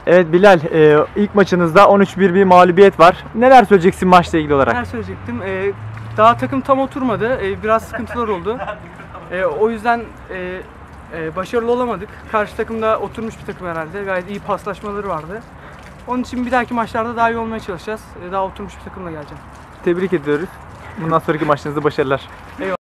Evet Bilal, ilk maçınızda 13-1 bir mağlubiyet var. Neler söyleyeceksin maçla ilgili olarak? Neler söyleyecektim? Daha takım tam oturmadı. Biraz sıkıntılar oldu. O yüzden başarılı olamadık. Karşı takımda oturmuş bir takım herhalde. Gayet iyi paslaşmaları vardı. Onun için bir dahaki maçlarda daha iyi olmaya çalışacağız. Daha oturmuş bir takımla geleceğim. Tebrik ediyoruz. Bundan sonraki maçınızda başarılar. Eyvallah.